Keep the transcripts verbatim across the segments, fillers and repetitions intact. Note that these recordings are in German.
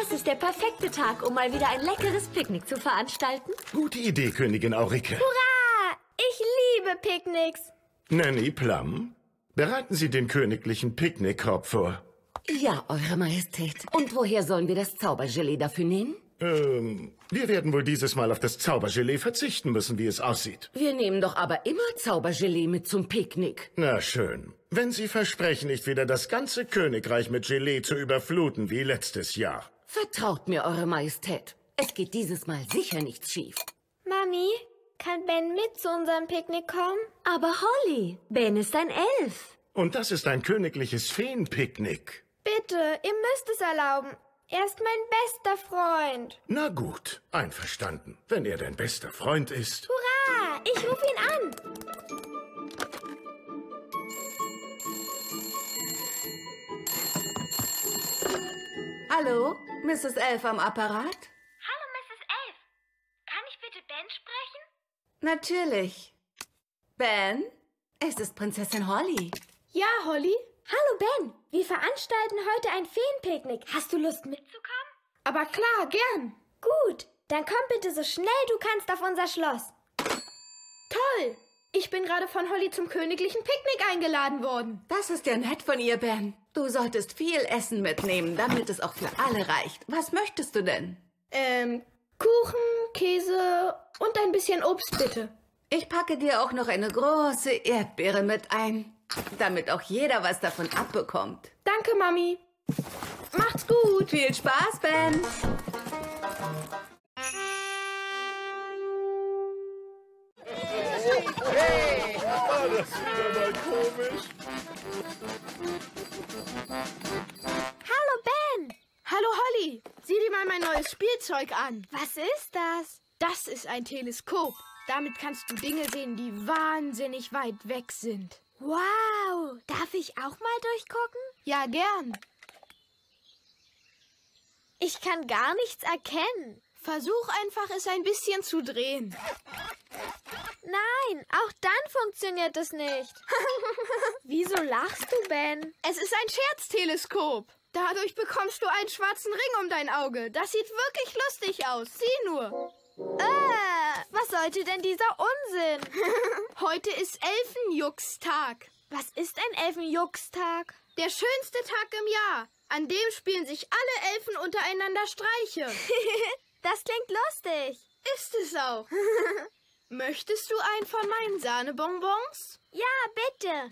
Das ist der perfekte Tag, um mal wieder ein leckeres Picknick zu veranstalten. Gute Idee, Königin Aurike. Hurra! Ich liebe Picknicks. Nanny Plum, bereiten Sie den königlichen Picknickkorb vor. Ja, Eure Majestät. Und woher sollen wir das Zaubergelee dafür nehmen? Ähm, wir werden wohl dieses Mal auf das Zaubergelee verzichten müssen, wie es aussieht. Wir nehmen doch aber immer Zaubergelee mit zum Picknick. Na schön. Wenn Sie versprechen, nicht wieder das ganze Königreich mit Gelee zu überfluten wie letztes Jahr. Vertraut mir, Eure Majestät. Es geht dieses Mal sicher nichts schief. Mami, kann Ben mit zu unserem Picknick kommen? Aber Holly, Ben ist ein Elf. Und das ist ein königliches Feenpicknick. Bitte, ihr müsst es erlauben. Er ist mein bester Freund. Na gut, einverstanden. Wenn er dein bester Freund ist. Hurra! Ich rufe ihn an. Hallo, Misses Elf am Apparat? Hallo, Misses Elf. Kann ich bitte Ben sprechen? Natürlich. Ben, es ist Prinzessin Holly. Ja, Holly? Hallo, Ben. Wir veranstalten heute ein Feenpicknick. Hast du Lust mitzukommen? Aber klar, gern. Gut, dann komm bitte so schnell du kannst auf unser Schloss. Toll. Ich bin gerade von Holly zum königlichen Picknick eingeladen worden. Das ist ja nett von ihr, Ben. Du solltest viel Essen mitnehmen, damit es auch für alle reicht. Was möchtest du denn? Ähm, Kuchen, Käse und ein bisschen Obst, bitte. Ich packe dir auch noch eine große Erdbeere mit ein, damit auch jeder was davon abbekommt. Danke, Mami. Macht's gut. Viel Spaß, Ben. Hey, war das wieder mal komisch? Hallo, Ben. Hallo, Holly. Sieh dir mal mein neues Spielzeug an. Was ist das? Das ist ein Teleskop. Damit kannst du Dinge sehen, die wahnsinnig weit weg sind. Wow. Darf ich auch mal durchgucken? Ja, gern. Ich kann gar nichts erkennen. Versuch einfach, es ein bisschen zu drehen. Nein, auch dann funktioniert es nicht. Wieso lachst du, Ben? Es ist ein Scherzteleskop. Dadurch bekommst du einen schwarzen Ring um dein Auge. Das sieht wirklich lustig aus. Sieh nur. Äh, was sollte denn dieser Unsinn? Heute ist Elfenjuxtag. Was ist ein Elfenjuxtag? Der schönste Tag im Jahr. An dem spielen sich alle Elfen untereinander Streiche. Das klingt lustig. Ist es auch. Möchtest du einen von meinen Sahnebonbons? Ja, bitte.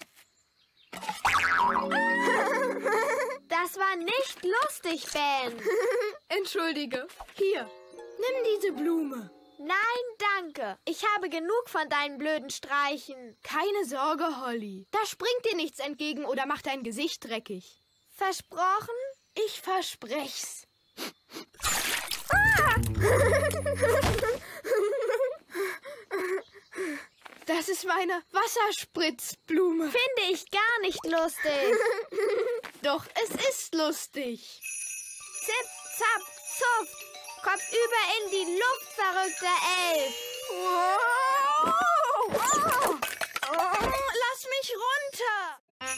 Das war nicht lustig, Ben. Entschuldige. Hier, nimm diese Blume. Nein, danke. Ich habe genug von deinen blöden Streichen. Keine Sorge, Holly. Da springt dir nichts entgegen oder macht dein Gesicht dreckig. Versprochen? Ich versprech's. Ah! Das ist meine Wasserspritzblume. Finde ich gar nicht lustig. Doch, es ist lustig. Zip, zap, zuff. Kopfüber in die Luft, verrückter Elf. Wow. Oh. Oh. Lass mich runter.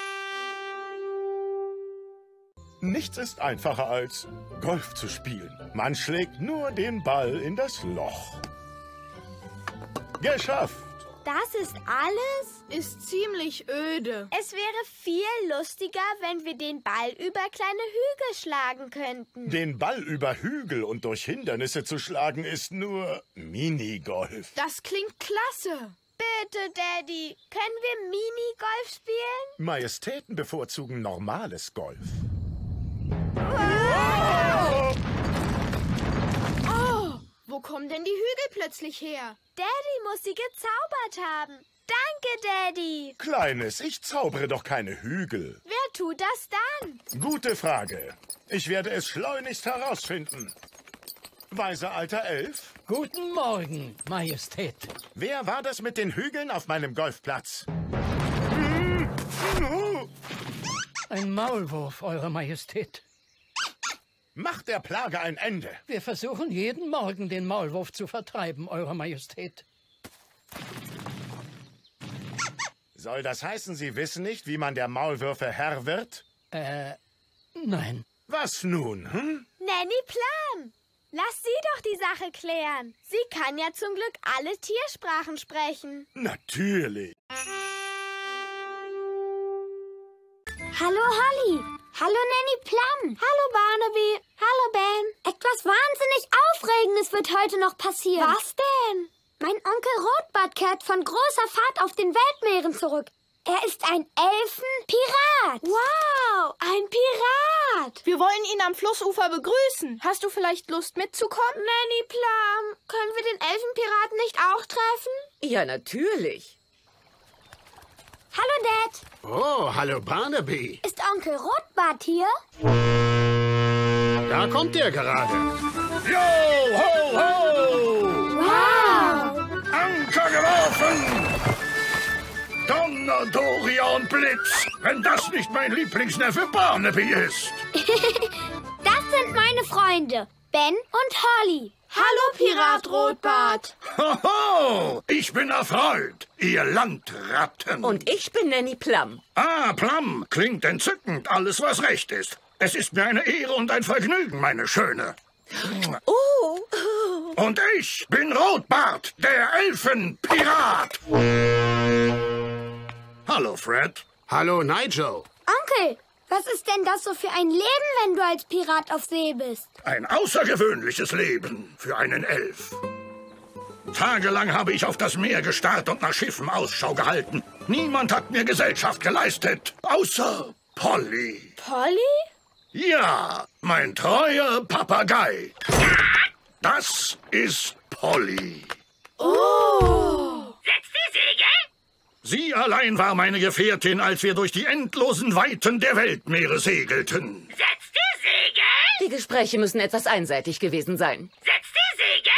Nichts ist einfacher als Golf zu spielen. Man schlägt nur den Ball in das Loch. Geschafft! Das ist alles? Ist ziemlich öde. Es wäre viel lustiger, wenn wir den Ball über kleine Hügel schlagen könnten. Den Ball über Hügel und durch Hindernisse zu schlagen ist nur Minigolf. Das klingt klasse. Bitte, Daddy, können wir Minigolf spielen? Majestäten bevorzugen normales Golf. Wow. Oh, wo kommen denn die Hügel plötzlich her? Daddy muss sie gezaubert haben. Danke, Daddy. Kleines, ich zaubere doch keine Hügel. Wer tut das dann? Gute Frage. Ich werde es schleunigst herausfinden. Weiser alter Elf? Guten Morgen, Majestät. Wer war das mit den Hügeln auf meinem Golfplatz? Ein Maulwurf, Eure Majestät. Macht der Plage ein Ende. Wir versuchen jeden Morgen, den Maulwurf zu vertreiben, Eure Majestät. Soll das heißen, Sie wissen nicht, wie man der Maulwürfe Herr wird? Äh, nein. Was nun, hm? Nanny Plum. Lass sie doch die Sache klären. Sie kann ja zum Glück alle Tiersprachen sprechen. Natürlich. Hallo Holly. Hallo Nanny Plum. Hallo Barnaby. Hallo Ben. Etwas wahnsinnig Aufregendes wird heute noch passieren. Was denn? Mein Onkel Rotbart kehrt von großer Fahrt auf den Weltmeeren zurück. Er ist ein Elfenpirat. Wow, ein Pirat. Wir wollen ihn am Flussufer begrüßen. Hast du vielleicht Lust mitzukommen? Nanny Plum, können wir den Elfenpiraten nicht auch treffen? Ja, natürlich. Hallo Dad. Oh, hallo Barnaby. Ist Onkel Rotbart hier? Da kommt er gerade. Jo, ho, ho! Wow. Anker geworfen! Donner, Doria und Blitz, wenn das nicht mein Lieblingsneffe Barnaby ist. Das sind meine Freunde, Ben und Holly. Hallo, Pirat Rotbart. Hoho, ich bin erfreut, ihr Landratten. Und ich bin Nanny Plum. Ah, Plum, klingt entzückend, alles was recht ist. Es ist mir eine Ehre und ein Vergnügen, meine Schöne. Oh. Und ich bin Rotbart, der Elfenpirat. Hallo, Fred. Hallo Nigel. Onkel, was ist denn das so für ein Leben, wenn du als Pirat auf See bist? Ein außergewöhnliches Leben für einen Elf. Tagelang habe ich auf das Meer gestarrt und nach Schiffen Ausschau gehalten. Niemand hat mir Gesellschaft geleistet, außer Polly. Polly? Ja, mein treuer Papagei. Das ist Polly. Oh. Setzt die Segel? Sie allein war meine Gefährtin, als wir durch die endlosen Weiten der Weltmeere segelten. Setzt die Segel? Die Gespräche müssen etwas einseitig gewesen sein. Setzt die Segel?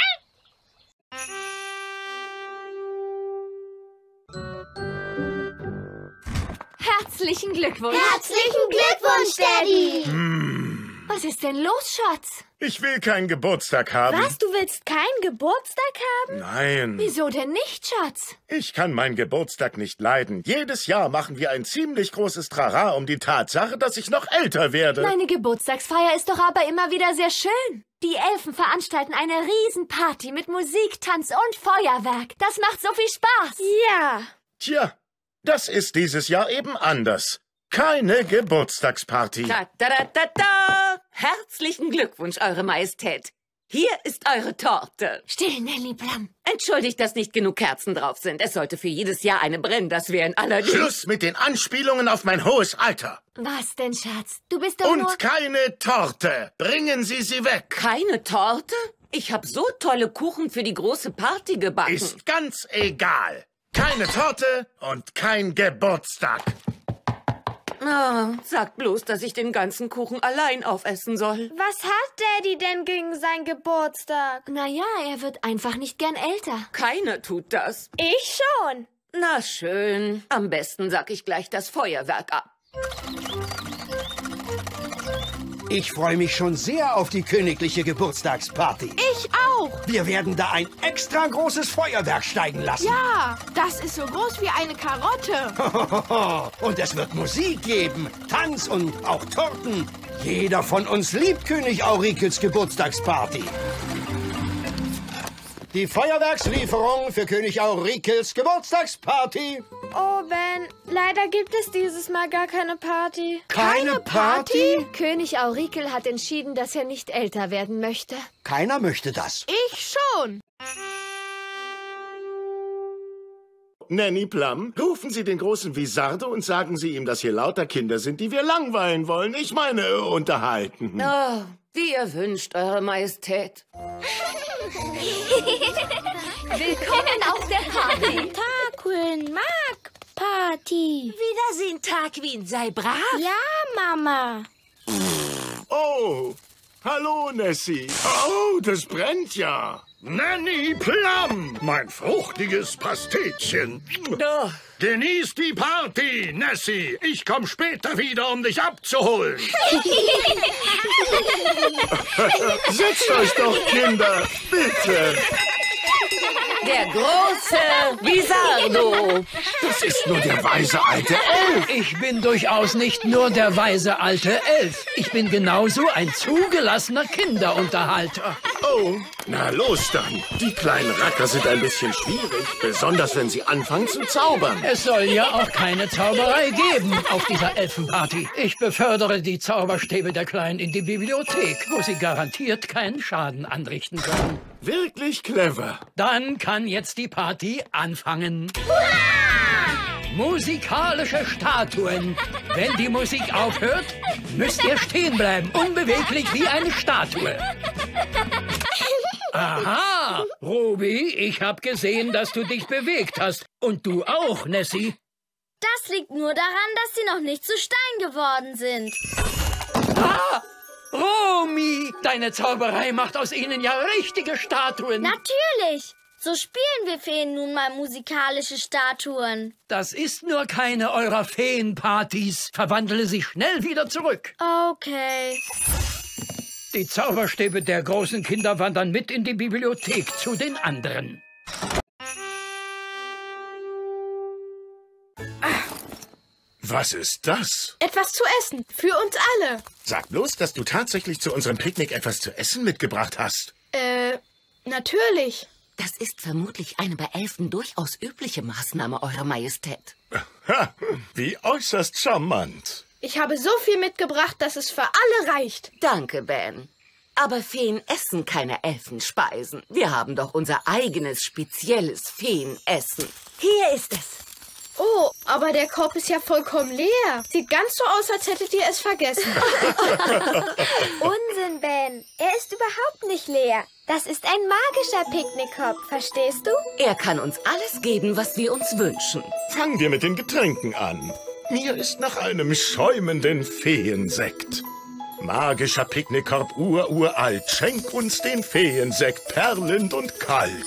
Herzlichen Glückwunsch. Herzlichen Glückwunsch, Daddy. Was ist denn los, Schatz? Ich will keinen Geburtstag haben. Was, du willst keinen Geburtstag haben? Nein. Wieso denn nicht, Schatz? Ich kann meinen Geburtstag nicht leiden. Jedes Jahr machen wir ein ziemlich großes Trara um die Tatsache, dass ich noch älter werde. Meine Geburtstagsfeier ist doch aber immer wieder sehr schön. Die Elfen veranstalten eine Riesenparty mit Musik, Tanz und Feuerwerk. Das macht so viel Spaß. Ja. Tja, das ist dieses Jahr eben anders. Keine Geburtstagsparty. Ta da da da da! Herzlichen Glückwunsch, Eure Majestät. Hier ist eure Torte. Still, Nanny Plum. Entschuldigt, dass nicht genug Kerzen drauf sind. Es sollte für jedes Jahr eine brennen. Das wären allerdings... Schluss mit den Anspielungen auf mein hohes Alter. Was denn, Schatz? Du bist doch nur... Und keine Torte. Bringen Sie sie weg. Keine Torte? Ich habe so tolle Kuchen für die große Party gebacken. Ist ganz egal. Keine Torte und kein Geburtstag. Oh, sagt bloß, dass ich den ganzen Kuchen allein aufessen soll. Was hat Daddy denn gegen seinen Geburtstag? Naja, er wird einfach nicht gern älter. Keiner tut das. Ich schon. Na schön. Am besten sag ich gleich das Feuerwerk ab. Ich freue mich schon sehr auf die königliche Geburtstagsparty. Ich auch. Wir werden da ein extra großes Feuerwerk steigen lassen. Ja, das ist so groß wie eine Karotte. Und es wird Musik geben, Tanz und auch Torten. Jeder von uns liebt König Aurikels Geburtstagsparty. Die Feuerwerkslieferung für König Aurikels Geburtstagsparty. Oh, Ben, leider gibt es dieses Mal gar keine Party. Keine Party? König Aurikel hat entschieden, dass er nicht älter werden möchte. Keiner möchte das. Ich schon. Nanny Plum, rufen Sie den großen Visarde und sagen Sie ihm, dass hier lauter Kinder sind, die wir langweilen wollen. Ich meine, unterhalten. Oh, wie ihr wünscht, Eure Majestät. Willkommen auf der Party. Tarquin mag Party. Wiedersehen, Tarquin. Sei brav. Ja, Mama. Oh, hallo, Nessie. Oh, das brennt ja. Nanny Plum, mein fruchtiges Pastetchen. Oh. Genieß die Party, Nessie. Ich komme später wieder, um dich abzuholen. Setzt euch doch, Kinder. Bitte. Der große Visardo. Das ist nur der weise alte Elf. Ich bin durchaus nicht nur der weise alte Elf. Ich bin genauso ein zugelassener Kinderunterhalter. Oh, na los dann. Die kleinen Racker sind ein bisschen schwierig, besonders wenn sie anfangen zu zaubern. Es soll ja auch keine Zauberei geben auf dieser Elfenparty. Ich befördere die Zauberstäbe der Kleinen in die Bibliothek, wo sie garantiert keinen Schaden anrichten können. Wirklich clever. Dann kann jetzt die Party anfangen. Musikalische Statuen. Wenn die Musik aufhört, müsst ihr stehen bleiben, unbeweglich wie eine Statue. Aha, Ruby, ich habe gesehen, dass du dich bewegt hast. Und du auch, Nessie. Das liegt nur daran, dass sie noch nicht zu Stein geworden sind. Ah, Romy, deine Zauberei macht aus ihnen ja richtige Statuen. Natürlich. So spielen wir Feen nun mal musikalische Statuen. Das ist nur keine eurer Feenpartys. Verwandle sie schnell wieder zurück. Okay. Die Zauberstäbe der großen Kinder wandern mit in die Bibliothek zu den anderen. Was ist das? Etwas zu essen. Für uns alle. Sag bloß, dass du tatsächlich zu unserem Picknick etwas zu essen mitgebracht hast. Äh, natürlich. Das ist vermutlich eine bei Elfen durchaus übliche Maßnahme, Eure Majestät. Ha, wie äußerst charmant. Ich habe so viel mitgebracht, dass es für alle reicht. Danke, Ben. Aber Feen essen keine Elfenspeisen. Wir haben doch unser eigenes, spezielles Feenessen. Hier ist es. Oh, aber der Korb ist ja vollkommen leer. Sieht ganz so aus, als hättet ihr es vergessen. Unsinn, Ben. Er ist überhaupt nicht leer. Das ist ein magischer Picknickkorb, verstehst du? Er kann uns alles geben, was wir uns wünschen. Fangen wir mit den Getränken an. Mir ist nach einem schäumenden Feensekt. Magischer Picknickkorb ururalt, schenk uns den Feensekt, perlend und kalt.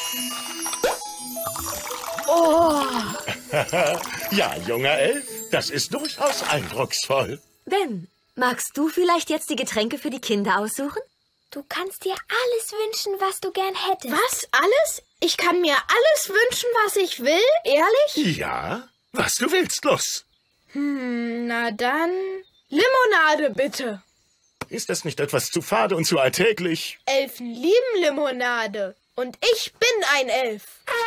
Oh. Ja, junger Elf, das ist durchaus eindrucksvoll. Ben, magst du vielleicht jetzt die Getränke für die Kinder aussuchen? Du kannst dir alles wünschen, was du gern hättest. Was? Alles? Ich kann mir alles wünschen, was ich will? Ehrlich? Ja, was du willst, los. Hm, na dann... Limonade, bitte. Ist das nicht etwas zu fade und zu alltäglich? Elfen lieben Limonade. Und ich bin ein Elf.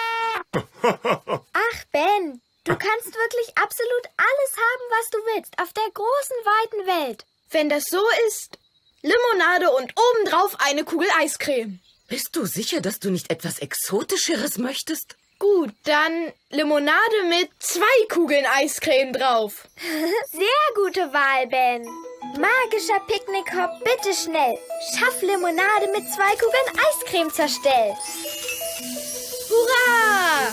Ach, Ben, du kannst wirklich absolut alles haben, was du willst, auf der großen, weiten Welt. Wenn das so ist, Limonade und obendrauf eine Kugel Eiscreme. Bist du sicher, dass du nicht etwas Exotischeres möchtest? Gut, dann Limonade mit zwei Kugeln Eiscreme drauf. Sehr gute Wahl, Ben. Magischer Picknickkorb, bitte schnell. Schaff Limonade mit zwei Kugeln Eiscreme zur Stell. Hurra!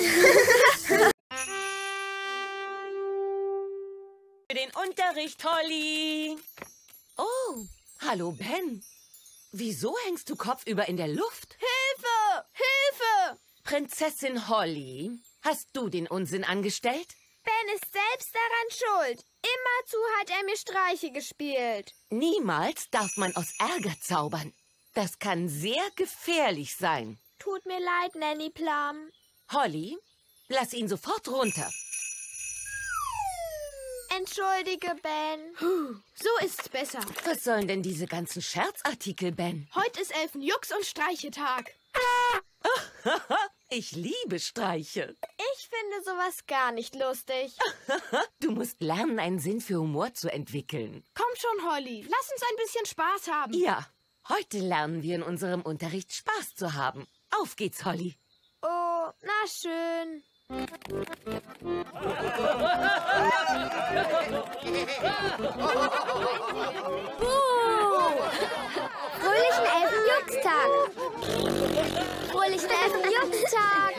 Für den Unterricht, Holly. Oh, hallo, Ben. Wieso hängst du kopfüber in der Luft? Hilfe! Hilfe! Prinzessin Holly, hast du den Unsinn angestellt? Ben ist selbst daran schuld. Immerzu hat er mir Streiche gespielt. Niemals darf man aus Ärger zaubern. Das kann sehr gefährlich sein. Tut mir leid, Nanny Plum. Holly, lass ihn sofort runter. Entschuldige, Ben. Puh, so ist's besser. Was sollen denn diese ganzen Scherzartikel, Ben? Heute ist Elfenjux- und Streichetag. Ich liebe Streiche. Ich finde sowas gar nicht lustig. Du musst lernen, einen Sinn für Humor zu entwickeln. Komm schon, Holly. Lass uns ein bisschen Spaß haben. Ja, heute lernen wir in unserem Unterricht Spaß zu haben. Auf geht's, Holly. Oh, na schön. Buh! Fröhlichen Elfenjuxtag! Fröhlichen Elfenjuxtag!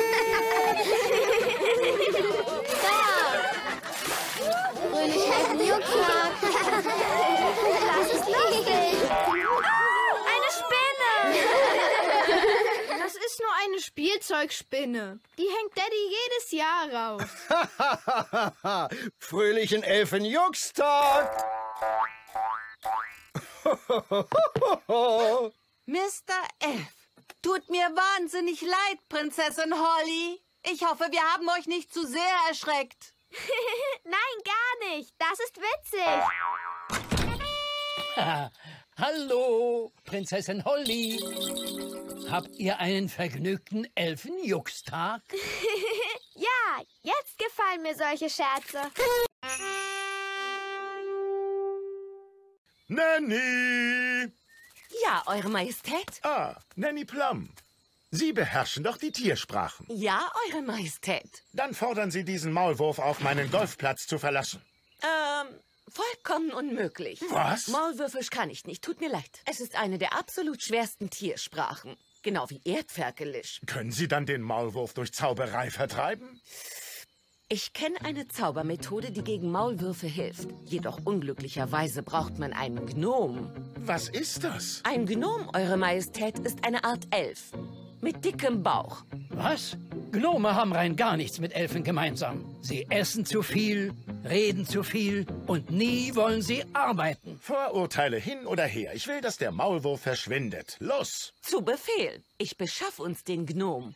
Da! Fröhlichen Elfenjuxtag! Das ist lustig! Eine Spinne! Das ist nur eine Spielzeugspinne. Die hängt Daddy jedes Jahr raus. Fröhlichen Elfenjuxtag! Mister Elf, Tut mir wahnsinnig leid, Prinzessin Holly. Ich hoffe, wir haben euch nicht zu sehr erschreckt. Nein, gar nicht. Das ist witzig. Ha, hallo, Prinzessin Holly. Habt ihr einen vergnügten Elfenjuxtag? Ja, jetzt gefallen mir solche Scherze. Nanny! Ja, Eure Majestät? Ah, Nanny Plum. Sie beherrschen doch die Tiersprachen. Ja, Eure Majestät. Dann fordern Sie diesen Maulwurf auf, meinen Golfplatz zu verlassen. Ähm, vollkommen unmöglich. Was? Maulwürfisch kann ich nicht, tut mir leid. Es ist eine der absolut schwersten Tiersprachen. Genau wie Erdferkelisch. Können Sie dann den Maulwurf durch Zauberei vertreiben? Ich kenne eine Zaubermethode, die gegen Maulwürfe hilft. Jedoch unglücklicherweise braucht man einen Gnom. Was ist das? Ein Gnom, Eure Majestät, ist eine Art Elf. Mit dickem Bauch. Was? Gnome haben rein gar nichts mit Elfen gemeinsam. Sie essen zu viel, reden zu viel und nie wollen sie arbeiten. Vorurteile hin oder her. Ich will, dass der Maulwurf verschwindet. Los! Zu Befehl. Ich beschaff uns den Gnom.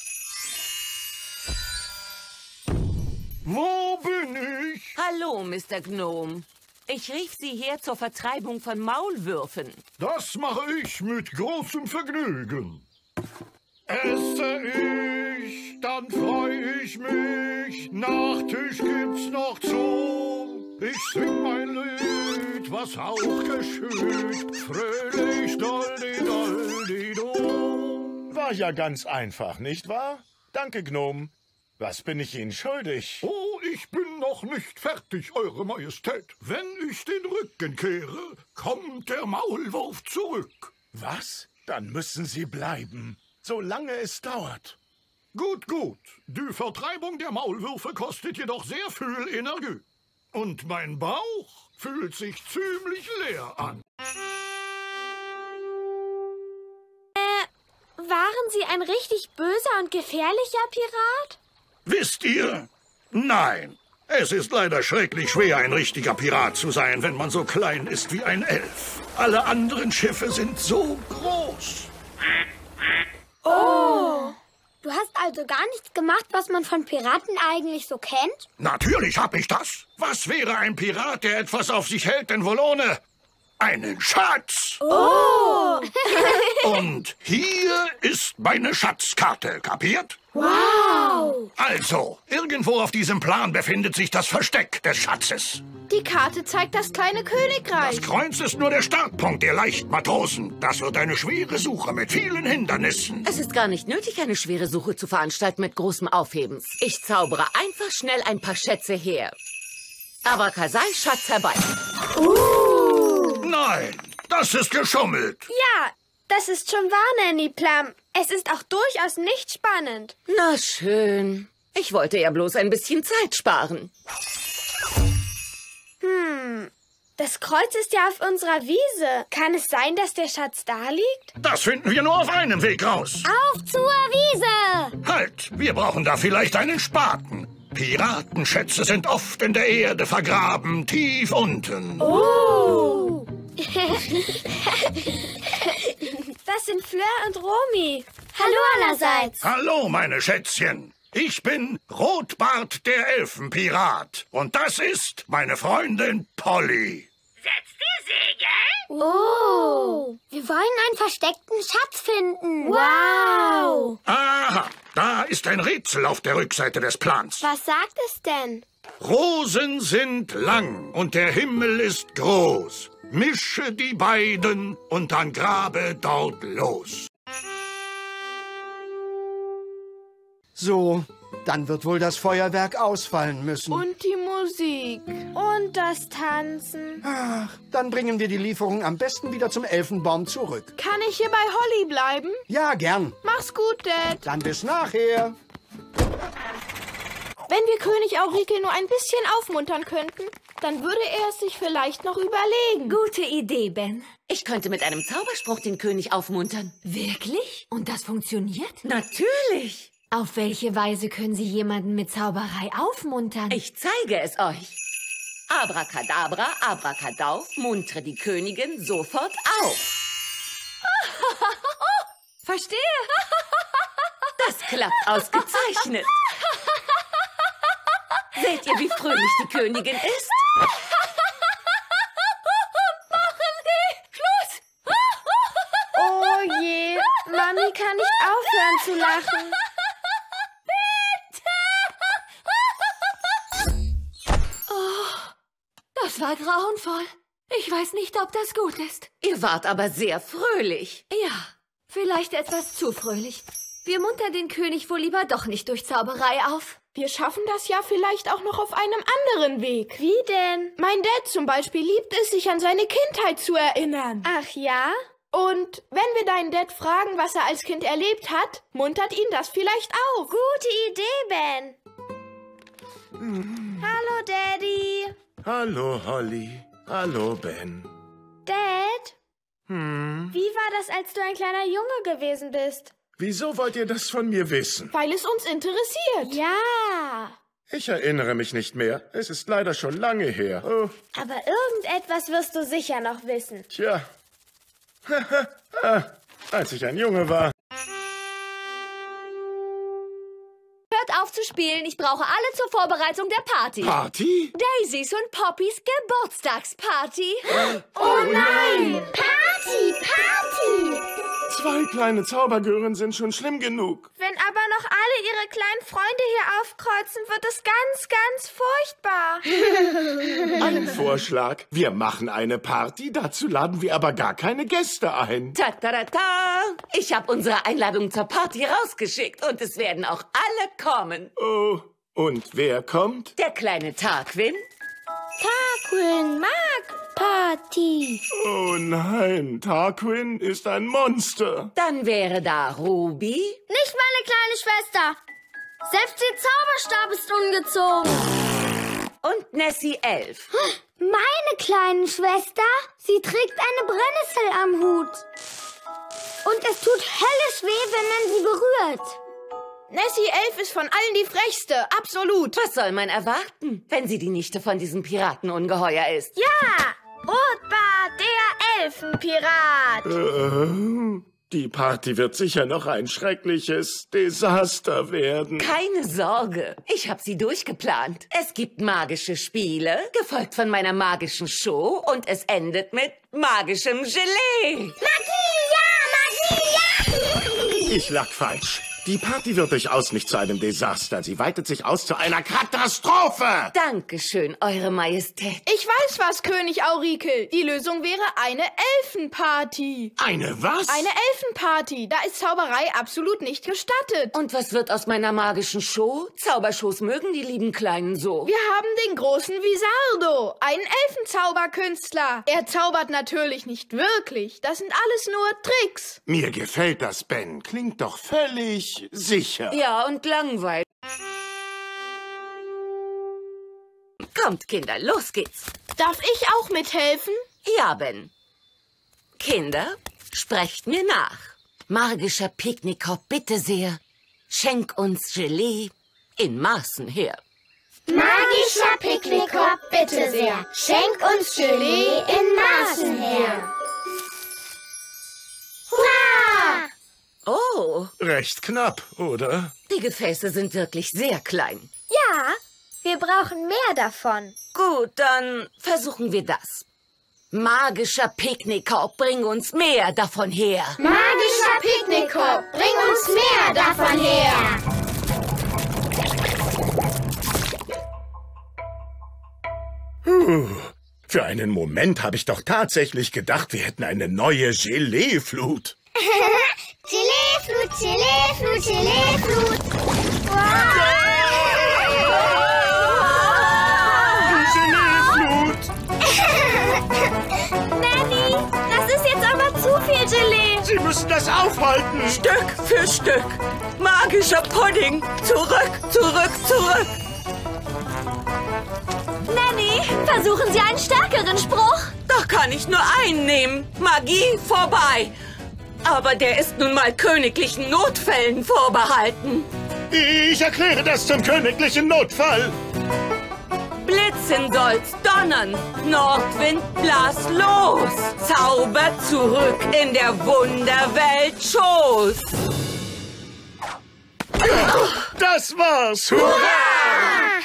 Wo bin ich? Hallo, Mister Gnome. Ich rief Sie her zur Vertreibung von Maulwürfen. Das mache ich mit großem Vergnügen. Esse ich, dann freue ich mich. Nachtisch gibt's noch zu. Ich sing mein Lied, was auch geschieht. Fröhlich, doldi, doldi, du. War ja ganz einfach, nicht wahr? Danke, Gnom. Was bin ich Ihnen schuldig? Oh, ich bin noch nicht fertig, Eure Majestät. Wenn ich den Rücken kehre, kommt der Maulwurf zurück. Was? Dann müssen Sie bleiben, solange es dauert. Gut, gut. Die Vertreibung der Maulwürfe kostet jedoch sehr viel Energie. Und mein Bauch fühlt sich ziemlich leer an. Äh, waren Sie ein richtig böser und gefährlicher Pirat? Wisst ihr? Nein. Es ist leider schrecklich schwer, ein richtiger Pirat zu sein, wenn man so klein ist wie ein Elf. Alle anderen Schiffe sind so groß. Oh! Du hast also gar nichts gemacht, was man von Piraten eigentlich so kennt? Natürlich hab ich das. Was wäre ein Pirat, der etwas auf sich hält, denn wohl ohne einen Schatz? Oh! Und hier ist meine Schatzkarte, kapiert? Wow! Also, irgendwo auf diesem Plan befindet sich das Versteck des Schatzes. Die Karte zeigt das kleine Königreich. Das Kreuz ist nur der Startpunkt der Leichtmatrosen. Das wird eine schwere Suche mit vielen Hindernissen. Es ist gar nicht nötig, eine schwere Suche zu veranstalten mit großem Aufhebens. Ich zaubere einfach schnell ein paar Schätze her. Abracadabra, Schatz herbei. Uh. Nein, das ist geschummelt. Ja, das ist schon wahr, Nanny Plum. Es ist auch durchaus nicht spannend. Na schön. Ich wollte ja bloß ein bisschen Zeit sparen. Hm, das Kreuz ist ja auf unserer Wiese. Kann es sein, dass der Schatz da liegt? Das finden wir nur auf einem Weg raus. Auf zur Wiese! Halt, wir brauchen da vielleicht einen Spaten. Piratenschätze sind oft in der Erde vergraben, tief unten. Oh! Das sind Fleur und Romy. Hallo allerseits. Hallo, meine Schätzchen. Ich bin Rotbart der Elfenpirat. Und das ist meine Freundin Polly. Setzt ihr Segel? Oh! Wir wollen einen versteckten Schatz finden. Wow! Aha, da ist ein Rätsel auf der Rückseite des Plans. Was sagt es denn? Rosen sind lang und der Himmel ist groß. Mische die beiden und dann grabe dort los. So, dann wird wohl das Feuerwerk ausfallen müssen. Und die Musik. Und das Tanzen. Ach, dann bringen wir die Lieferung am besten wieder zum Elfenbaum zurück. Kann ich hier bei Holly bleiben? Ja, gern. Mach's gut, Dad. Dann bis nachher. Wenn wir König Aurikel nur ein bisschen aufmuntern könnten, dann würde er es sich vielleicht noch überlegen. Gute Idee, Ben. Ich könnte mit einem Zauberspruch den König aufmuntern. Wirklich? Und das funktioniert? Natürlich. Auf welche Weise können Sie jemanden mit Zauberei aufmuntern? Ich zeige es euch. Abracadabra, abracadauf, muntre die Königin sofort auf. Verstehe. Das klappt ausgezeichnet. Seht ihr, wie fröhlich die Königin ist? Machen Sie Schluss! Oh je, Mami kann nicht aufhören zu lachen. Das war grauenvoll. Ich weiß nicht, ob das gut ist. Ihr wart aber sehr fröhlich. Ja, vielleicht etwas zu fröhlich. Wir muntern den König wohl lieber doch nicht durch Zauberei auf. Wir schaffen das ja vielleicht auch noch auf einem anderen Weg. Wie denn? Mein Dad zum Beispiel liebt es, sich an seine Kindheit zu erinnern. Ach ja? Und wenn wir deinen Dad fragen, was er als Kind erlebt hat, muntert ihn das vielleicht auf. Gute Idee, Ben. Hm. Hallo, Daddy. Hallo, Holly. Hallo, Ben. Dad? Hm? Wie war das, als du ein kleiner Junge gewesen bist? Wieso wollt ihr das von mir wissen? Weil es uns interessiert. Ja. Ich erinnere mich nicht mehr. Es ist leider schon lange her. Oh, Aber irgendetwas wirst du sicher noch wissen. tja. Als ich ein Junge war. Hört auf zu spielen, ich brauche alle zur Vorbereitung der Party. Party? Daisys und Poppys Geburtstagsparty. Oh nein! Party, Party! Zwei kleine Zaubergören sind schon schlimm genug. Wenn aber noch alle ihre kleinen Freunde hier aufkreuzen, wird es ganz, ganz furchtbar. Ein Vorschlag. Wir machen eine Party, dazu laden wir aber gar keine Gäste ein. Ta ta ta ta! Ich habe unsere Einladung zur Party rausgeschickt und es werden auch alle kommen. Oh, und wer kommt? Der kleine Tarquin, Tarquin mag Party. Oh nein, Tarquin ist ein Monster. dann wäre da Ruby, Nicht meine kleine Schwester. Selbst ihr Zauberstab ist ungezogen. und Nessie Elf. Meine kleine Schwester? Sie trägt eine Brennnessel am Hut. Und es tut höllisch weh, wenn man sie berührt. Nessie Elf ist von allen die frechste, absolut. Was soll man erwarten, wenn sie die Nichte von diesem Piratenungeheuer ist? Ja, Rotbart, der Elfenpirat. Äh, die Party wird sicher noch ein schreckliches Desaster werden. Keine Sorge, ich habe sie durchgeplant. Es gibt magische Spiele, gefolgt von meiner magischen Show und es endet mit magischem Gelee. Magie, ja, Magie, ja. Ich lag falsch. Die Party wird durchaus nicht zu einem Desaster. Sie weitet sich aus zu einer Katastrophe. Dankeschön, Eure Majestät. Ich weiß was, König Aurikel. Die Lösung wäre eine Elfenparty. Eine was? Eine Elfenparty. Da ist Zauberei absolut nicht gestattet. Und was wird aus meiner magischen Show? Zaubershows mögen die lieben Kleinen so. Wir haben den großen Visardo, einen Elfenzauberkünstler. Er zaubert natürlich nicht wirklich. Das sind alles nur Tricks. Mir gefällt das, Ben. Klingt doch völlig sicher. Ja, und langweilig. Kommt, Kinder, los geht's. Darf ich auch mithelfen? Ja, Ben. Kinder, sprecht mir nach. Magischer Picknickkorb, bitte sehr. Schenk uns Gelee in Maßen her. Magischer Picknickkorb, bitte sehr. Schenk uns Gelee in Maßen her. Hurra! Oh, Recht knapp, oder? die Gefäße sind wirklich sehr klein. Ja, wir brauchen mehr davon. Gut, dann versuchen wir das. Magischer Picknickkorb, bring uns mehr davon her. Magischer Picknickkorb, bring uns mehr davon her. Puh. Für einen Moment habe ich doch tatsächlich gedacht, wir hätten eine neue Gelee-Flut. Gelee-Flut, Gelee-Flut, Gelee-Flut. Gelee-Flut! Nanny, das ist jetzt aber zu viel Gelee. Sie müssen das aufhalten. Stück für Stück. Magischer Pudding. Zurück, zurück, zurück. Nanny, versuchen Sie einen stärkeren Spruch. Doch kann ich nur einen nehmen. Magie vorbei. Aber der ist nun mal königlichen Notfällen vorbehalten. Ich erkläre das zum königlichen Notfall. Blitz Blitzen soll's donnern, Nordwind blas los, Zauber zurück in der Wunderwelt Schoß. Das war's! Hurra!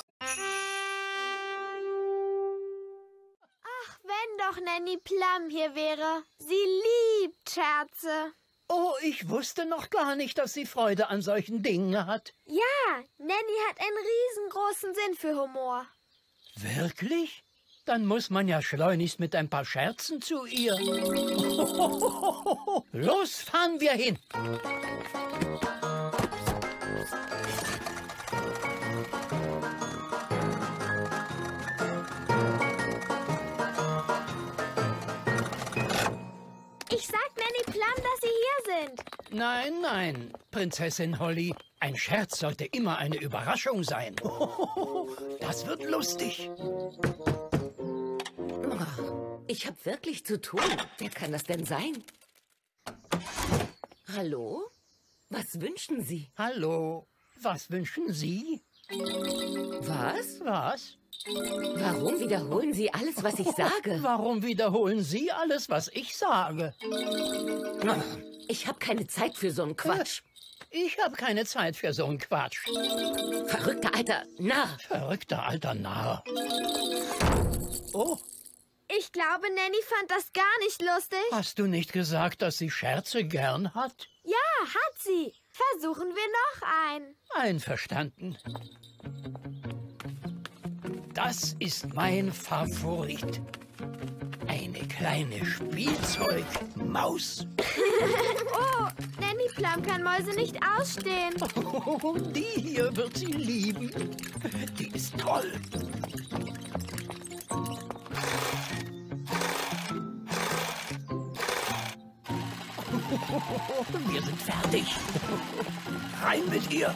Ach, wenn doch Nanny Plum hier wäre. Sie liebt Scherze. Oh, ich wusste noch gar nicht, dass sie Freude an solchen Dingen hat. Ja, Nanny hat einen riesengroßen Sinn für Humor. Wirklich? Dann muss man ja schleunigst mit ein paar Scherzen zu ihr. Los, fahren wir hin. Ich sag Nanny Plum, dass Sie hier sind. Nein, nein, Prinzessin Holly. Ein Scherz sollte immer eine Überraschung sein. Das wird lustig. Ich hab wirklich zu tun. Wer kann das denn sein? Hallo? Was wünschen Sie? Hallo, was wünschen Sie? Was? Was? Warum wiederholen Sie alles, was ich sage? Warum wiederholen Sie alles, was ich sage? Ich habe keine Zeit für so einen Quatsch. Ich habe keine Zeit für so einen Quatsch. Verrückter alter Narr. Verrückter alter Narr. Oh, Ich glaube, Nanny fand das gar nicht lustig. hast du nicht gesagt, dass sie Scherze gern hat? Ja, hat sie. Versuchen wir noch einen. Einverstanden. Das ist mein Favorit. Eine kleine Spielzeugmaus. Oh, Nanny Plum kann Mäuse nicht ausstehen. Oh, die hier wird sie lieben. Die ist toll. Wir sind fertig. Rein mit ihr.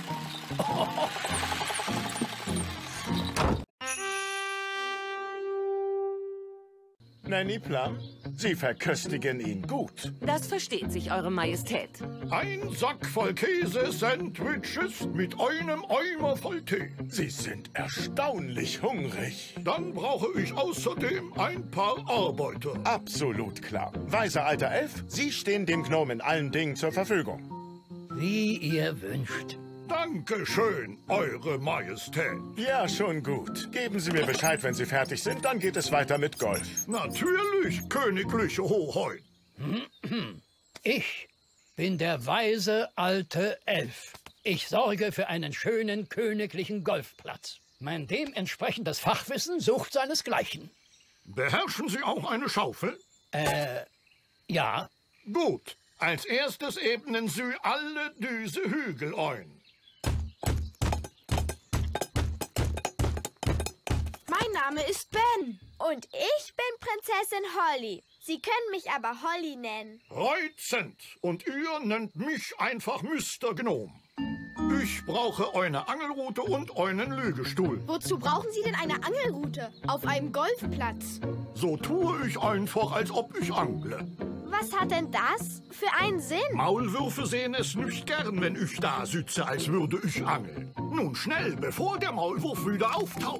Nanny Plum, Sie verköstigen ihn gut. Das versteht sich, Eure Majestät. Ein Sack voll Käse-Sandwiches mit einem Eimer voll Tee. Sie sind erstaunlich hungrig. Dann brauche ich außerdem ein paar Arbeiter. Absolut klar. Weiser alter Elf, Sie stehen dem Gnome in allen Dingen zur Verfügung. Wie ihr wünscht. Dankeschön, Eure Majestät. Ja, schon gut. Geben Sie mir Bescheid, wenn Sie fertig sind, dann geht es weiter mit Golf. Natürlich, königliche Hoheit. Ich bin der weise alte Elf. Ich sorge für einen schönen königlichen Golfplatz. Mein dementsprechendes Fachwissen sucht seinesgleichen. Beherrschen Sie auch eine Schaufel? Äh, ja. Gut. Als erstes ebnen Sie alle diese Hügel ein. Mein Name ist Ben. Und ich bin Prinzessin Holly. Sie können mich aber Holly nennen. Reizend. Und ihr nennt mich einfach Mister Gnome. Ich brauche eine Angelrute und einen Liegestuhl. Wozu brauchen Sie denn eine Angelrute? Auf einem Golfplatz. So tue ich einfach, als ob ich angle. Was hat denn das für einen Sinn? Maulwürfe sehen es nicht gern, wenn ich da sitze, als würde ich angeln. Nun schnell, bevor der Maulwurf wieder auftaucht.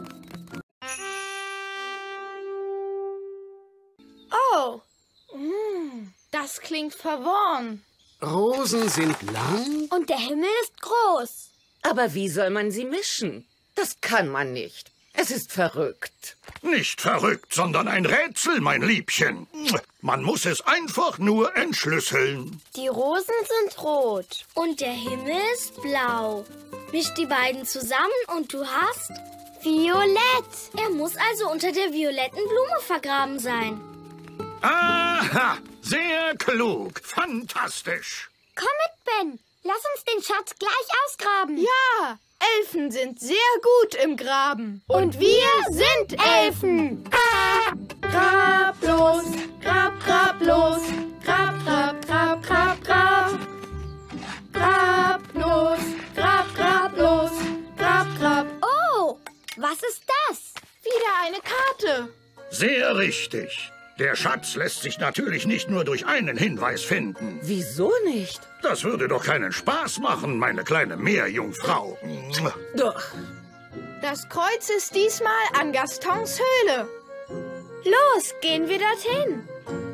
Oh, mm, das klingt verworren. Rosen sind lang. Und der Himmel ist groß. Aber wie soll man sie mischen? Das kann man nicht. Es ist verrückt. Nicht verrückt, sondern ein Rätsel, mein Liebchen. Man muss es einfach nur entschlüsseln. Die Rosen sind rot. Und der Himmel ist blau. Misch die beiden zusammen und du hast Violett. Er muss also unter der violetten Blume vergraben sein. Aha, sehr klug, fantastisch. Komm mit, Ben. Lass uns den Schatz gleich ausgraben. Ja, Elfen sind sehr gut im Graben. Und wir sind Elfen. Grab los, grab, grab los. Grab, grab, grab, grab, grab. Grab los, grab, grab los. Grab, grab. Oh, was ist das? Wieder eine Karte. Sehr richtig. Der Schatz lässt sich natürlich nicht nur durch einen Hinweis finden. Wieso nicht? Das würde doch keinen Spaß machen, meine kleine Meerjungfrau. Doch. Das Kreuz ist diesmal an Gastons Höhle. Los, gehen wir dorthin.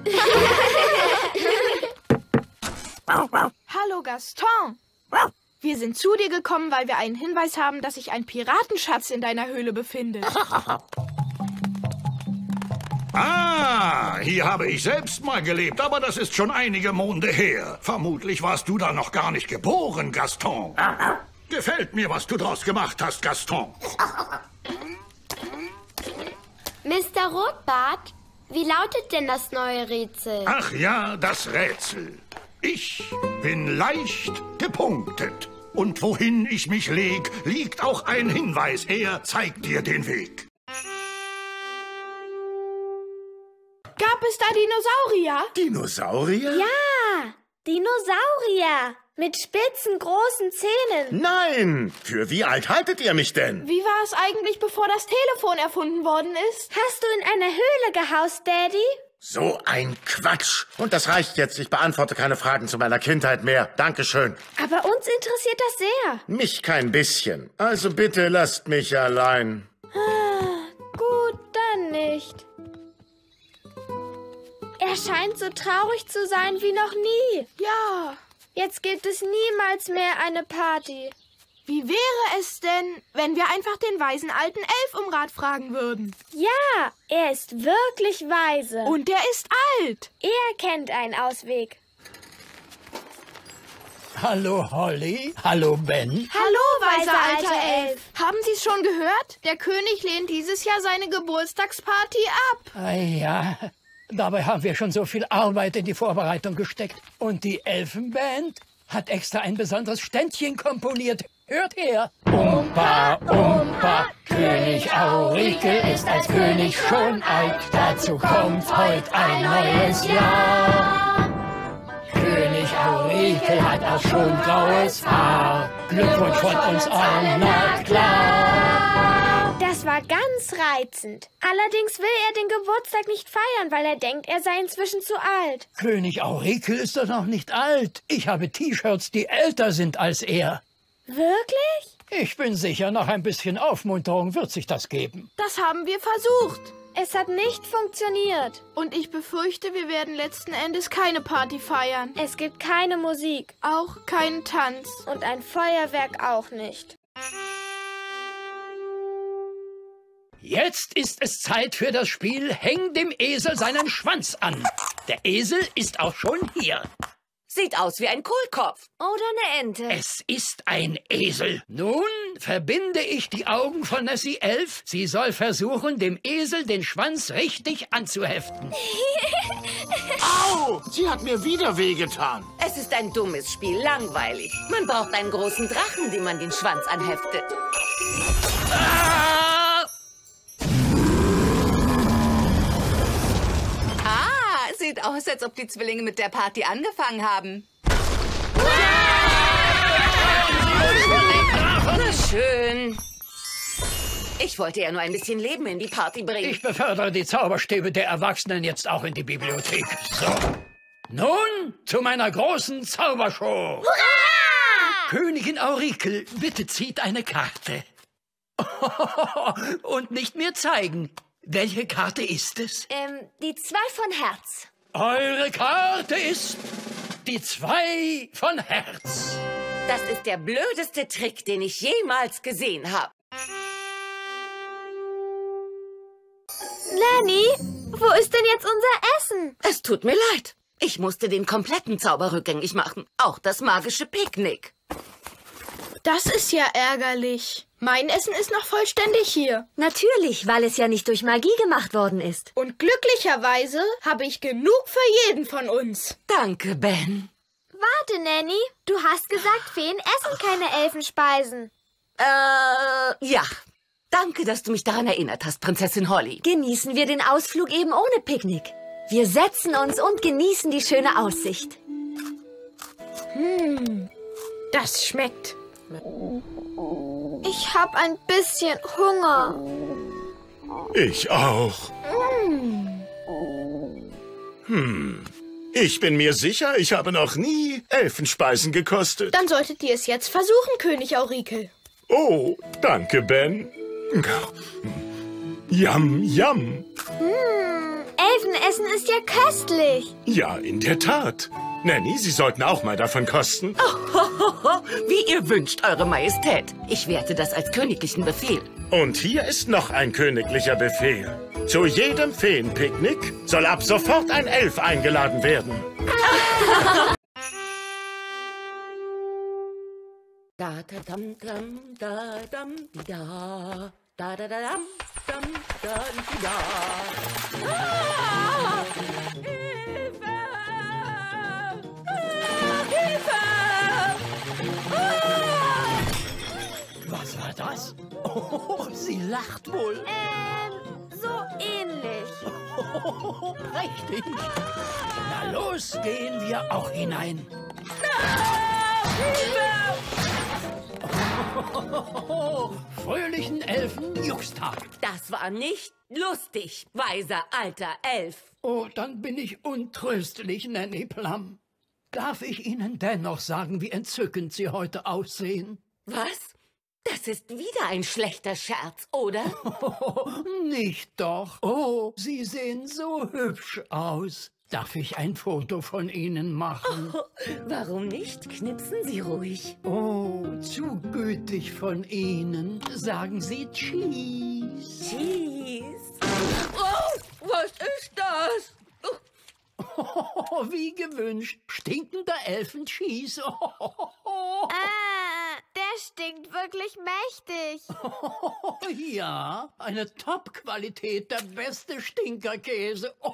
Hallo Gaston. Wir sind zu dir gekommen, weil wir einen Hinweis haben, dass sich ein Piratenschatz in deiner Höhle befindet. Ah, hier habe ich selbst mal gelebt, aber das ist schon einige Monde her. Vermutlich warst du da noch gar nicht geboren, Gaston. Gefällt mir, was du draus gemacht hast, Gaston. Mister Rotbart, wie lautet denn das neue Rätsel? Ach ja, das Rätsel. Ich bin leicht gepunktet. Und wohin ich mich leg, liegt auch ein Hinweis. Er zeigt dir den Weg. Gab es da Dinosaurier? Dinosaurier? Ja, Dinosaurier mit spitzen, großen Zähnen. Nein! Für wie alt haltet ihr mich denn? Wie war es eigentlich, bevor das Telefon erfunden worden ist? Hast du in einer Höhle gehaust, Daddy? So ein Quatsch. Und das reicht jetzt. Ich beantworte keine Fragen zu meiner Kindheit mehr. Dankeschön. Aber uns interessiert das sehr. Mich kein bisschen. Also bitte lasst mich allein. Ah, gut, dann nicht. Er scheint so traurig zu sein wie noch nie. Ja. Jetzt gibt es niemals mehr eine Party. Wie wäre es denn, wenn wir einfach den weisen alten Elf um Rat fragen würden? Ja, er ist wirklich weise. Und er ist alt. Er kennt einen Ausweg. Hallo Holly, hallo Ben. Hallo, weiser alter Elf. Haben Sie es schon gehört? Der König lehnt dieses Jahr seine Geburtstagsparty ab. Ah ja, dabei haben wir schon so viel Arbeit in die Vorbereitung gesteckt. Und die Elfenband hat extra ein besonderes Ständchen komponiert. Hört her. Umpa, Umpa, König Aurikel ist als König schon alt. Dazu kommt heute ein neues Jahr. König Aurikel hat auch schon graues Haar. Glückwunsch von uns allen, na klar. Das war ganz reizend. Allerdings will er den Geburtstag nicht feiern, weil er denkt, er sei inzwischen zu alt. König Aurikel ist doch noch nicht alt. Ich habe T-Shirts, die älter sind als er. Wirklich? Ich bin sicher, nach ein bisschen Aufmunterung wird sich das geben. Das haben wir versucht. Es hat nicht funktioniert. Und ich befürchte, wir werden letzten Endes keine Party feiern. Es gibt keine Musik. Auch keinen Tanz. Und ein Feuerwerk auch nicht. Jetzt ist es Zeit für das Spiel Häng dem Esel seinen Schwanz an. Der Esel ist auch schon hier. Sieht aus wie ein Kohlkopf. Oder eine Ente. Es ist ein Esel. Nun verbinde ich die Augen von Nessie Elf. Sie soll versuchen, dem Esel den Schwanz richtig anzuheften. Au! Sie hat mir wieder wehgetan. Es ist ein dummes Spiel, langweilig. Man braucht einen großen Drachen, dem man den Schwanz anheftet. Ah! Ah, sieht aus, als ob die Zwillinge mit der Party angefangen haben. Na schön. Ich wollte ja nur ein bisschen Leben in die Party bringen. Ich befördere die Zauberstäbe der Erwachsenen jetzt auch in die Bibliothek. So. Nun zu meiner großen Zaubershow. Hurra! Königin Aurikel, bitte zieht eine Karte. Und nicht mir zeigen. Welche Karte ist es? Ähm, die zwei von Herz. Eure Karte ist die zwei von Herz. Das ist der blödeste Trick, den ich jemals gesehen habe. Nanny, wo ist denn jetzt unser Essen? Es tut mir leid. Ich musste den kompletten Zauber rückgängig machen. Auch das magische Picknick. Das ist ja ärgerlich. Mein Essen ist noch vollständig hier. Natürlich, weil es ja nicht durch Magie gemacht worden ist. Und glücklicherweise habe ich genug für jeden von uns. Danke, Ben. Warte, Nanny. Du hast gesagt, Feen essen keine Elfenspeisen. Äh, ja. Danke, dass du mich daran erinnert hast, Prinzessin Holly. Genießen wir den Ausflug eben ohne Picknick. Wir setzen uns und genießen die schöne Aussicht. Hm, das schmeckt. Ich habe ein bisschen Hunger. Ich auch. Hm. Ich bin mir sicher, ich habe noch nie Elfenspeisen gekostet. Dann solltet ihr es jetzt versuchen, König Aurikel. Oh, danke, Ben. Yum, yum. Hm, Elfenessen ist ja köstlich. Ja, in der Tat. Nanny, Sie sollten auch mal davon kosten. Oh, ho, ho, ho. Wie ihr wünscht, Eure Majestät. Ich werte das als königlichen Befehl. Und hier ist noch ein königlicher Befehl. Zu jedem Feenpicknick soll ab sofort ein Elf eingeladen werden. Da da dam dam da dam di da da da da dam dam da di da. Ah! Hilfe! Ah, Hilfe! Ah! Was war das? Oh, sie lacht wohl. Ähm, so ähnlich. Oh, prächtig. Na los, gehen wir auch hinein. Ah, Hilfe! Oh, fröhlichen Elfen-Juxtag. Das war nicht lustig, weiser alter Elf. Oh, dann bin ich untröstlich, Nanny Plum. Darf ich Ihnen dennoch sagen, wie entzückend Sie heute aussehen? Was? Das ist wieder ein schlechter Scherz, oder? Oh, nicht doch. Oh, Sie sehen so hübsch aus. Darf ich ein Foto von Ihnen machen? Oh, warum nicht? Knipsen Sie ruhig. Oh, zu gütig von Ihnen. Sagen Sie Cheese. Cheese. Oh, was ist das? Oh, wie gewünscht. Stinkender Elfen-Cheese. Oh, Ah, der stinkt wirklich mächtig. oh, ja, eine Top-Qualität, der beste Stinkerkäse. Oh.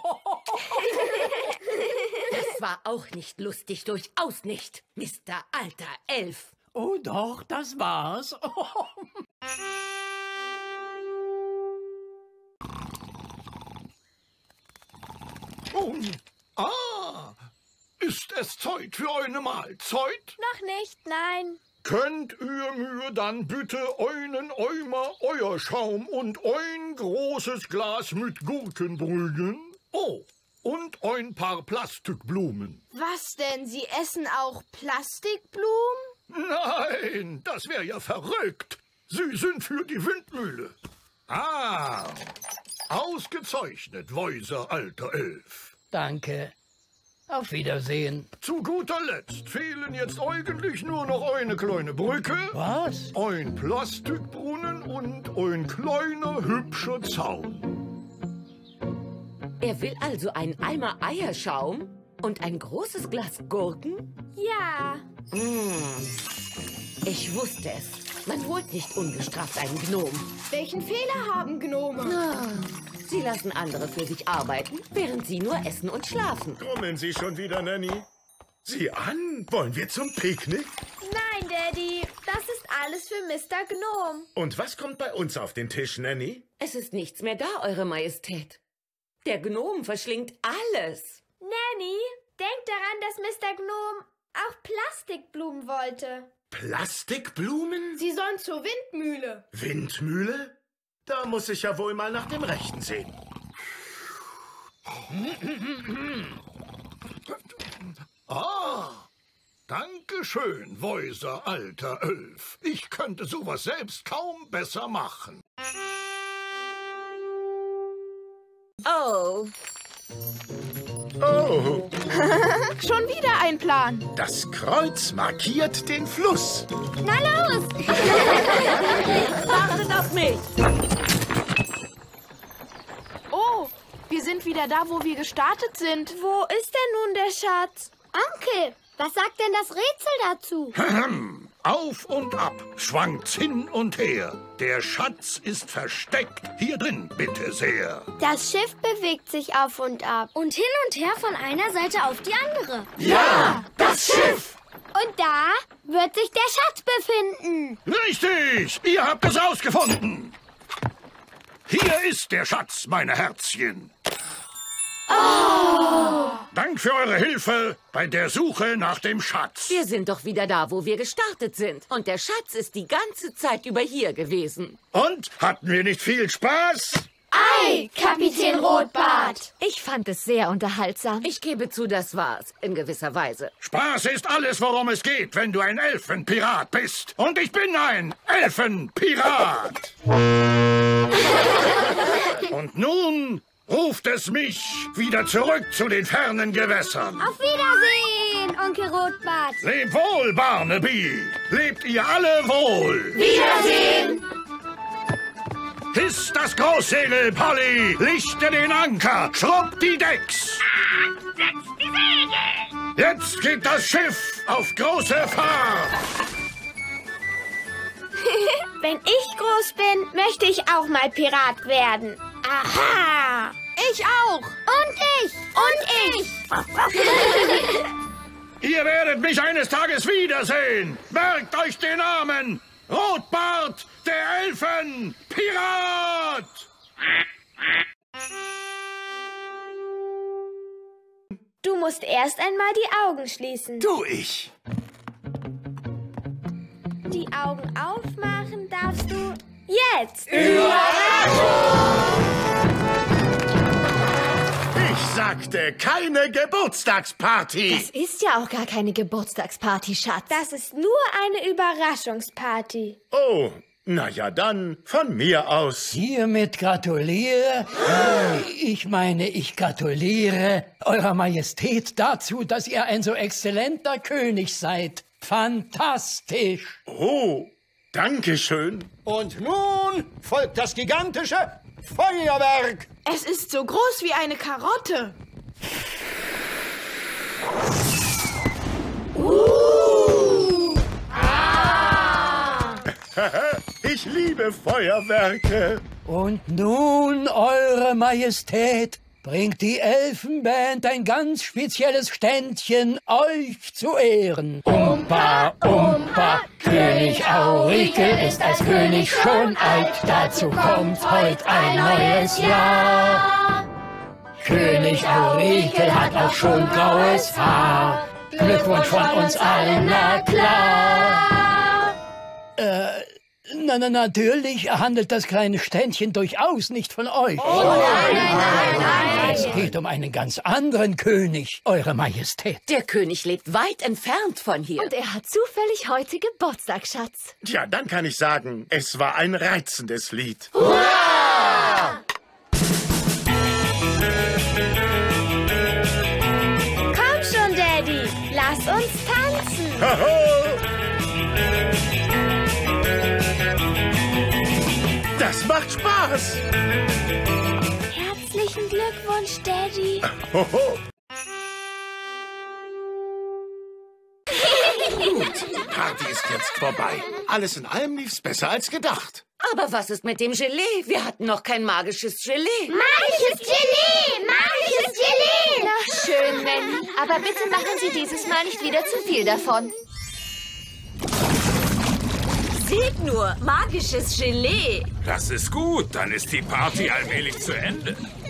Das war auch nicht lustig, durchaus nicht, Mister Alter Elf. Oh doch, das war's. Oh. Oh, ah, ist es Zeit für eine Mahlzeit? Noch nicht, nein. Könnt ihr mir dann bitte einen Eimer euer Schaum und ein großes Glas mit Gurken bringen? Oh, und ein paar Plastikblumen. Was denn? Sie essen auch Plastikblumen? Nein, das wäre ja verrückt. Sie sind für die Windmühle. Ah, ausgezeichnet, weiser alter Elf. Danke. Auf Wiedersehen. Zu guter Letzt fehlen jetzt eigentlich nur noch eine kleine Brücke, Was? ein Plastikbrunnen und ein kleiner hübscher Zaun. Er will also einen Eimer Eierschaum und ein großes Glas Gurken? Ja. Mmh. Ich wusste es. Man holt nicht ungestraft einen Gnom. Welchen Fehler haben Gnome? Ah, sie lassen andere für sich arbeiten, während sie nur essen und schlafen. Grummeln Sie schon wieder, Nanny? Sieh an, wollen wir zum Picknick? Nein, Daddy, das ist alles für Mister Gnome. Und was kommt bei uns auf den Tisch, Nanny? Es ist nichts mehr da, Eure Majestät. Der Gnom verschlingt alles. Nanny, denk daran, dass Mister Gnome auch Plastikblumen wollte. Plastikblumen? Sie sollen zur Windmühle. Windmühle? Da muss ich ja wohl mal nach dem Rechten sehen. Ah, danke schön, weiser alter Elf. Ich könnte sowas selbst kaum besser machen. Oh, Oh, Schon wieder ein Plan. das Kreuz markiert den Fluss. Na los! wartet auf mich. Oh, wir sind wieder da, wo wir gestartet sind. Wo ist denn nun der Schatz? Onkel, was sagt denn das Rätsel dazu? Auf und ab, schwankt's hin und her. Der Schatz ist versteckt. Hier drin, bitte sehr. Das Schiff bewegt sich auf und ab. Und hin und her von einer Seite auf die andere. Ja, das Schiff! Und da wird sich der Schatz befinden. Richtig, ihr habt es rausgefunden. Hier ist der Schatz, meine Herzchen. Oh. Dank für eure Hilfe bei der Suche nach dem Schatz. Wir sind doch wieder da, wo wir gestartet sind. Und der Schatz ist die ganze Zeit über hier gewesen. Und, hatten wir nicht viel Spaß? Ei, Kapitän Rotbart. Ich fand es sehr unterhaltsam. Ich gebe zu, das war's. In gewisser Weise. Spaß ist alles, worum es geht, wenn du ein Elfenpirat bist. Und ich bin ein Elfenpirat. Und nun ruft es mich wieder zurück zu den fernen Gewässern. Auf Wiedersehen, Onkel Rotbart. Leb wohl, Barnaby. Lebt ihr alle wohl. Wiedersehen! Hiss das Großsegel, Polly. Lichte den Anker. Schrubb die Decks. Setz die Segel. Jetzt geht das Schiff auf große Fahrt. Wenn ich groß bin, möchte ich auch mal Pirat werden. Aha! Ich auch. Und ich. Und ich. Ihr werdet mich eines Tages wiedersehen. Merkt euch den Namen. Rotbart, der Elfenpirat. Du musst erst einmal die Augen schließen. Tu ich. Die Augen aufmachen darfst du jetzt. Ich sagte, keine Geburtstagsparty. Das ist ja auch gar keine Geburtstagsparty, Schatz. Das ist nur eine Überraschungsparty. Oh, na ja dann, von mir aus. Hiermit gratuliere, ich meine, ich gratuliere Eurer Majestät dazu, dass ihr ein so exzellenter König seid. Fantastisch. Oh, danke schön. Und nun folgt das gigantische Feuerwerk. Es ist so groß wie eine Karotte. Uh. Ah. Ich liebe Feuerwerke. Und nun, Eure Majestät, bringt die Elfenband ein ganz spezielles Ständchen euch zu Ehren. Umpa, Umpa, König Aurikel ist als König schon alt, dazu kommt heut ein neues Jahr. König Aurikel hat auch schon graues Haar. Glückwunsch von uns allen, na klar. Äh, na, na, natürlich handelt das kleine Ständchen durchaus nicht von euch. Oh nein, nein, nein, nein. Es geht um einen ganz anderen König, Eure Majestät. Der König lebt weit entfernt von hier. Und er hat zufällig heute Geburtstag, Schatz. Tja, dann kann ich sagen, es war ein reizendes Lied. Hurra! Komm schon, Daddy. Lass uns tanzen. Das macht Spaß. Herzlichen Glückwunsch, Daddy. Hoho. Gut, die Party ist jetzt vorbei. Alles in allem lief's besser als gedacht. Aber was ist mit dem Gelee? Wir hatten noch kein magisches Gelee. Magisches Gelee! Magisches Gelee! Na schön, Manny. Aber bitte machen Sie dieses Mal nicht wieder zu viel davon. Seht nur, magisches Gelee. Das ist gut, dann ist die Party allmählich zu Ende.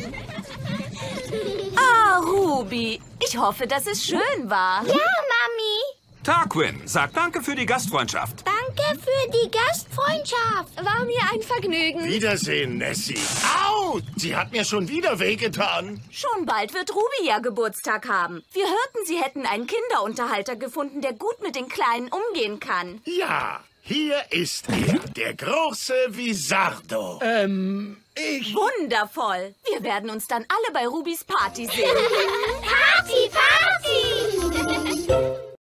Ah, Ruby. Ich hoffe, dass es schön war. Ja, Mami. Tarquin, sag danke für die Gastfreundschaft. Danke für die Gastfreundschaft. War mir ein Vergnügen. Wiedersehen, Nessie. Au! Sie hat mir schon wieder wehgetan. Schon bald wird Ruby ja Geburtstag haben. Wir hörten, Sie hätten einen Kinderunterhalter gefunden, der gut mit den Kleinen umgehen kann. Ja, hier ist er, der große Visardo. Ähm, ich... Wundervoll. Wir werden uns dann alle bei Rubys Party sehen. Party, Party!